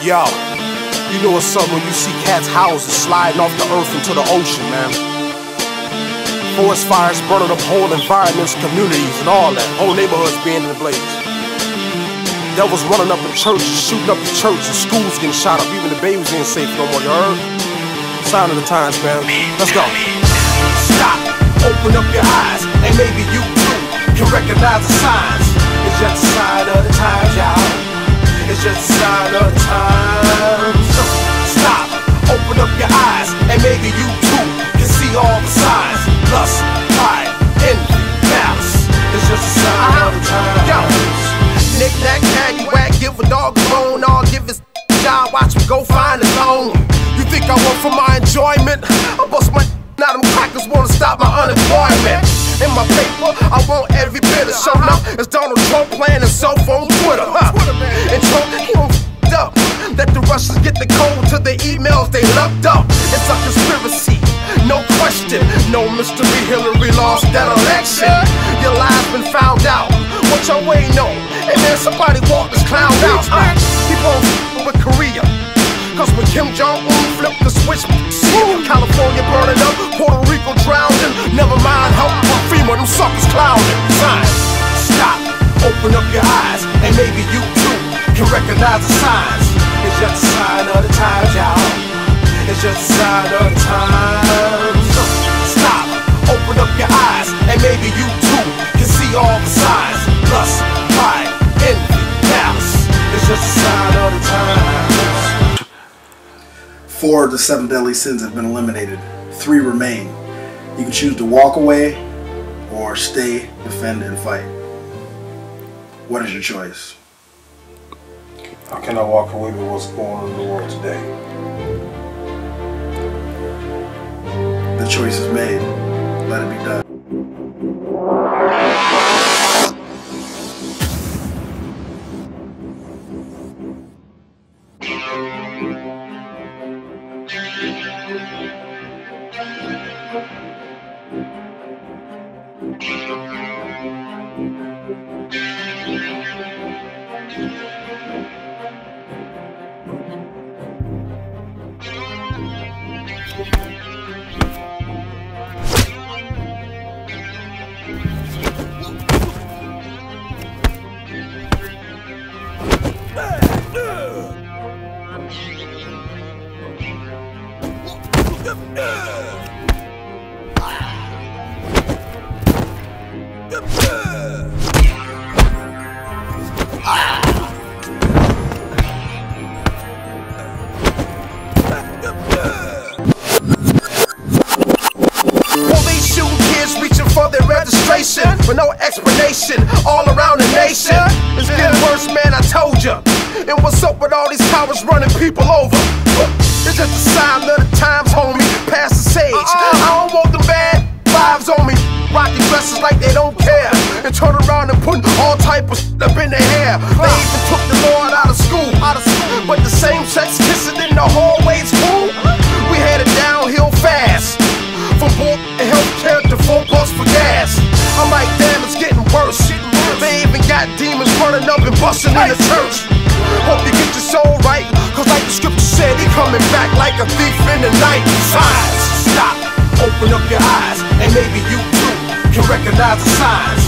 Yo, you know what's up when you see cats' houses sliding off the earth into the ocean, man. Forest fires burning up whole environments, communities, and all that. Whole neighborhoods being in the blaze. Devils running up in churches, shooting up the church, and schools getting shot up. Even the babies ain't safe no more, you heard? Sign of the times, man. Let's go. Stop, open up your eyes, and maybe you too can recognize the signs. It's just a sign of the times, y'all. It's just a sign of the times. Stop, open up your eyes, and maybe you too can see all the signs. Lust, pride, envy, malice. It's just a sign of the times. Yo, knick-knack, caddy-whack, give a dog a bone, I'll give his job, watch me go find a loan. You think I work for my enjoyment? I bust my now them crackers wanna stop my unemployment. In my paper, I want every bit of showing up as Donald Trump playing himself on Twitter. And Trump, he don't f***ed up. Let the Russians get the code to the emails they locked up. It's a conspiracy, no question. No mystery, Hillary lost that election. Your lies been found out. What y'all waiting on? And then somebody walk this clown out. Keep on with Korea. Cause when Kim Jong-un flipped the switch, California burning up, Puerto Rico drowning. Never mind help from FEMA, them suckers clowning. Signs, stop, open up your eyes, and maybe you too can recognize the signs. It's just a sign of the times, y'all. It's just a sign of the times. Stop, open up your eyes, and maybe you too can see all the signs. Lust, pride, envy, malice. It's just a sign of the times. 4 of the 7 deadly sins have been eliminated. 3 remain. You can choose to walk away or stay, defend, and fight. What is your choice? How can I walk away with what's going on in the world today? The choice is made. Let it be done. With no explanation, all around the nation. It's getting worse, man, I told ya. And what's up with all these cowards running people over? It's just a sign of the times, homie, past the sage. I don't want the bad vibes on me. Rocking dresses like they don't care, and turn around and put all type of shit up in their hair. They even took the Lord out of school, but the same sex kissing in the hallways cool. We headed downhill fast, from poor to healthcare to 4 bucks for gas. I'm like, damn, it's getting worse. They even got demons running up and busting in the church. Hope you get your soul right, cause like the scripture said, he coming back like a thief in the night. Signs, stop, open up your eyes, and maybe you too can recognize the signs.